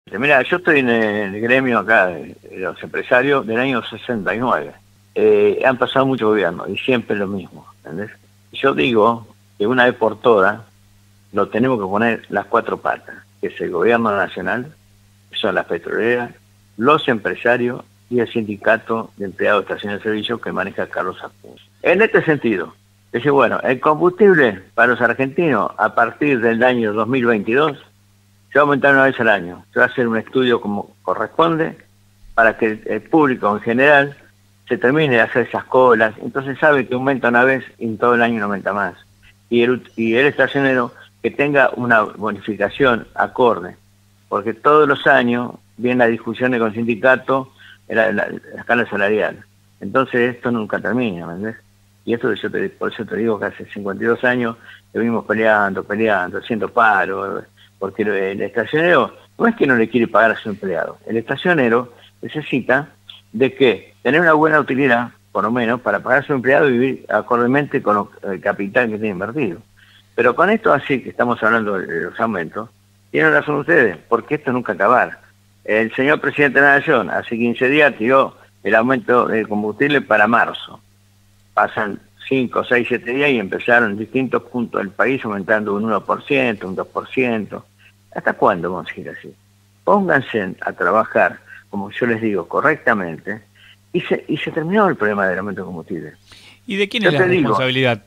Mira, yo estoy en el gremio acá de los empresarios del año 69. Han pasado muchos gobiernos y siempre lo mismo, ¿entendés? Yo digo que una vez por todas lo tenemos que poner las cuatro patas, que es el gobierno nacional, que son las petroleras, los empresarios y el sindicato de empleados de estaciones de servicio que maneja Carlos Acuña. En este sentido, dice, bueno, el combustible para los argentinos a partir del año 2022 se va a aumentar una vez al año. Se va a hacer un estudio como corresponde para que el público en general se termine de hacer esas colas. Entonces sabe que aumenta una vez y en todo el año no aumenta más. Y el estacionero que tenga una bonificación acorde, porque todos los años vienen las discusiones con el sindicato en la escala salarial. Entonces esto nunca termina, ¿me entendés? Y esto por eso te digo que hace 52 años que venimos peleando, haciendo paro, porque el estacionero no es que no le quiere pagar a su empleado, el estacionero necesita de que tener una buena utilidad, por lo menos, para pagar a su empleado y vivir acordemente con el capital que tiene invertido. Pero con esto así, que estamos hablando de los aumentos, tienen razón ustedes, porque esto nunca acabará. El señor presidente de la Nación hace 15 días tiró el aumento del combustible para marzo. Pasan 5, 6, 7 días y empezaron en distintos puntos del país aumentando un 1%, un 2%. ¿Hasta cuándo vamos a ir así? Pónganse a trabajar, como yo les digo, correctamente, y se terminó el problema del aumento de combustible. ¿Y de quién es la responsabilidad?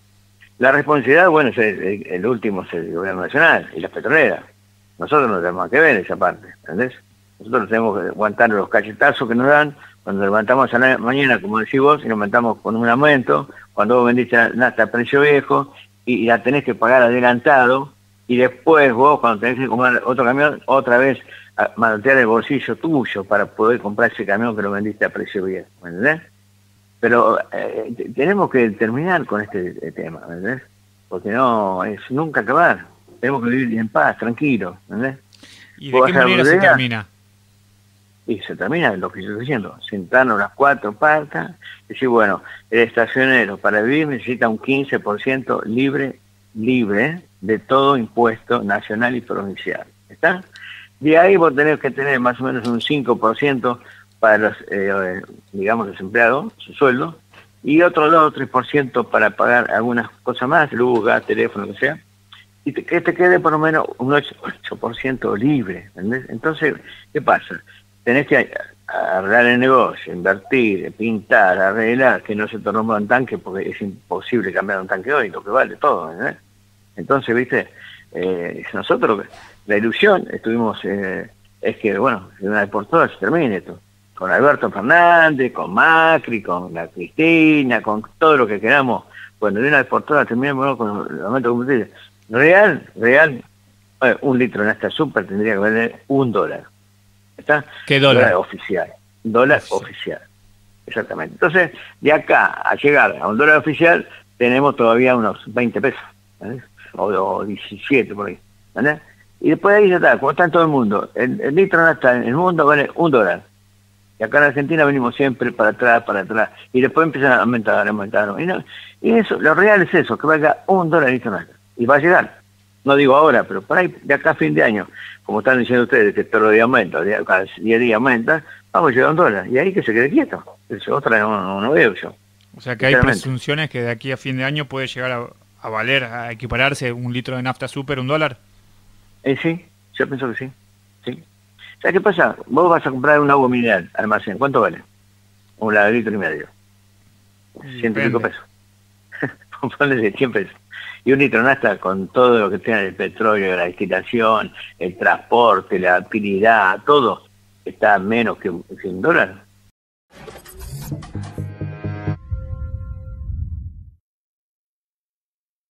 La responsabilidad, bueno, el último es el gobierno nacional y las petroleras. Nosotros no tenemos que ver esa parte, ¿entendés? Nosotros tenemos que aguantar los cachetazos que nos dan cuando levantamos a la mañana, como decís vos, y nos levantamos con un aumento, cuando vos vendiste la nafta a precio viejo y la tenés que pagar adelantado, y después vos, cuando tenés que comprar otro camión, otra vez manotear el bolsillo tuyo para poder comprar ese camión que lo vendiste a precio viejo, ¿me entendés? Pero tenemos que terminar con este tema, ¿me entendés? Porque no, es nunca acabar. Tenemos que vivir en paz, tranquilo, ¿entendés? ¿Y de qué manera se termina? Y se termina lo que yo estoy diciendo, sentarnos las cuatro patas, decir, bueno, el estacionero para vivir necesita un 15% libre de todo impuesto nacional y provincial. ¿Está? De ahí vos tenés que tener más o menos un 5% para los, digamos, los empleados, su sueldo, y otro 2 o 3% para pagar algunas cosas más, luz, gas, teléfono, lo que sea, y que te quede por lo menos un 8% libre, ¿entendés? Entonces, ¿qué pasa? Tenés que arreglar el negocio, invertir, pintar, arreglar, que no se te rompa un tanque, porque es imposible cambiar un tanque hoy, lo que vale todo, ¿entendés? Entonces, viste, nosotros, la ilusión, estuvimos, es que, bueno, de una vez por todas se termine esto. Con Alberto Fernández, con Macri, con la Cristina, con todo lo que queramos, bueno, de una vez por todas terminemos con el aumento de combustible. Real, un litro de nafta super tendría que valer $1. ¿Está? ¿Qué dólar? Oficial. Dólar oficial. Exactamente. Entonces, de acá a llegar a un dólar oficial, tenemos todavía unos 20 pesos, ¿vale? O 17 por ahí, ¿vale? Y después de ahí ya está, como está en todo el mundo, el litro de nafta en el mundo vale $1. Y acá en Argentina venimos siempre para atrás, y después empiezan a aumentar. Y eso, lo real es eso, que valga $1 litro de nafta. Y va a llegar. No digo ahora, pero por ahí, de acá a fin de año, como están diciendo ustedes, que todos los días aumenta, cada 10 días aumenta, vamos a llegar a $1. Y ahí que se quede quieto. Eso otra no veo yo. O sea que hay presunciones que de aquí a fin de año puede llegar a valer, a equipararse un litro de nafta super $1. Sí, yo pienso que sí. ¿Sabes qué pasa? Vos vas a comprar un agua mineral, almacén. ¿Cuánto vale? Un litro y medio. 100 y pico pesos. Ponle 100 pesos. Y un litro de nafta con todo lo que tiene el petróleo, la destilación, el transporte, la utilidad, todo, está menos que $1.